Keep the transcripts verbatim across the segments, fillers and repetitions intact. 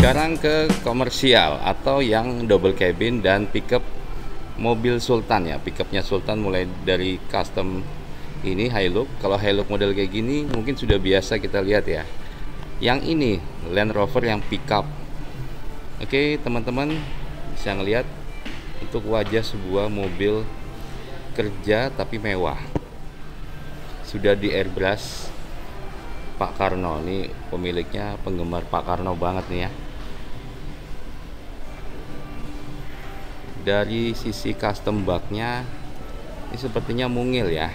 Sekarang ke komersial atau yang double cabin dan pickup mobil Sultan ya. Pickupnya Sultan mulai dari custom ini Hilux. Kalau Hilux model kayak gini mungkin sudah biasa kita lihat ya. Yang ini Land Rover yang pickup. Oke teman-teman bisa ngelihat untuk wajah sebuah mobil kerja tapi mewah. Sudah di airbrush Pak Karno, ini pemiliknya penggemar Pak Karno banget nih ya. Dari sisi custom baknya ini sepertinya mungil ya.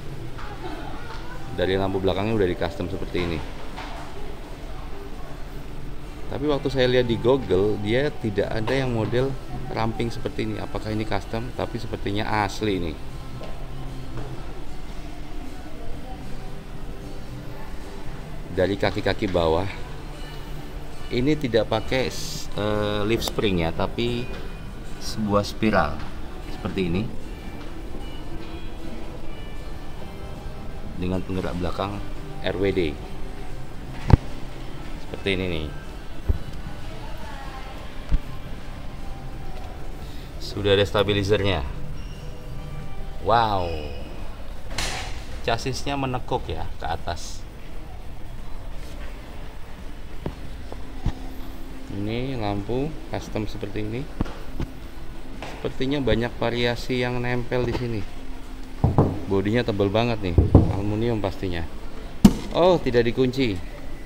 Dari lampu belakangnya udah di custom seperti ini. Tapi waktu saya lihat di Google dia tidak ada yang model ramping seperti ini. Apakah ini custom? Tapi sepertinya asli ini. Dari kaki-kaki bawah ini tidak pakai uh, leaf spring ya, tapi sebuah spiral seperti ini dengan penggerak belakang R W D seperti ini nih. Sudah ada stabilizernya. Wow, chassisnya menekuk ya ke atas. Ini lampu custom seperti ini. Sepertinya banyak variasi yang nempel di sini. Bodinya tebal banget nih, aluminium pastinya. Oh, tidak dikunci.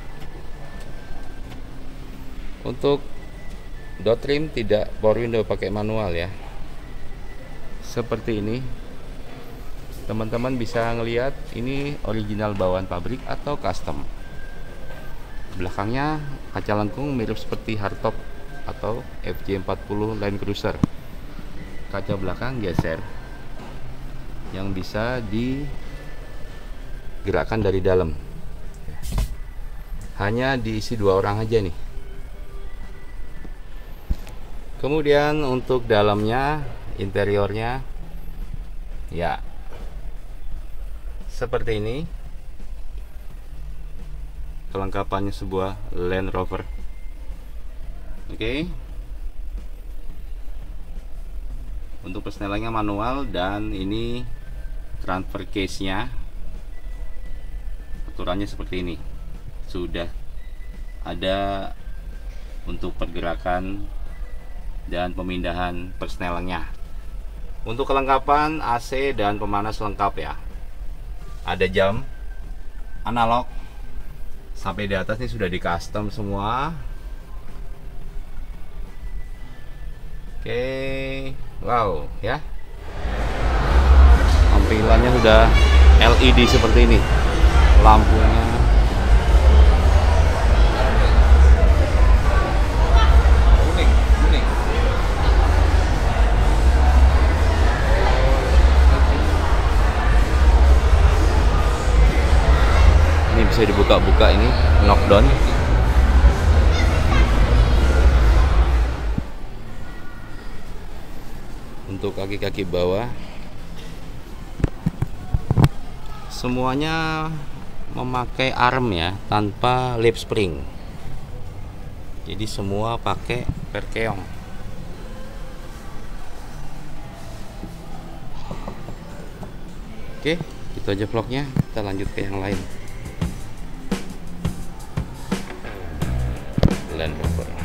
Untuk door trim tidak power window, pakai manual ya. Seperti ini. Teman-teman bisa ngelihat ini original bawaan pabrik atau custom. Belakangnya kaca lengkung mirip seperti hardtop atau F J empat puluh Land Cruiser. Kaca belakang geser yang bisa digerakkan dari dalam. Hanya diisi dua orang aja nih. Kemudian untuk dalamnya, interiornya ya seperti ini. Kelengkapannya sebuah Land Rover. Oke. Okay. Untuk persnelannya manual dan ini transfer case-nya. Aturannya seperti ini. Sudah ada untuk pergerakan dan pemindahan persnelannya. Untuk kelengkapan A C dan pemanas lengkap ya. Ada jam analog. Sampai di atas ini sudah di custom semua. Oke, wow ya. Tampilannya sudah L E D seperti ini. Lampunya kuning, kuning. Ini bisa dibuka-buka ini, knockdown. Untuk kaki-kaki bawah semuanya memakai arm ya, tanpa lip spring. Jadi semua pakai perkeong. Oke, itu aja vlognya. Kita lanjut ke yang lain. Land Rover.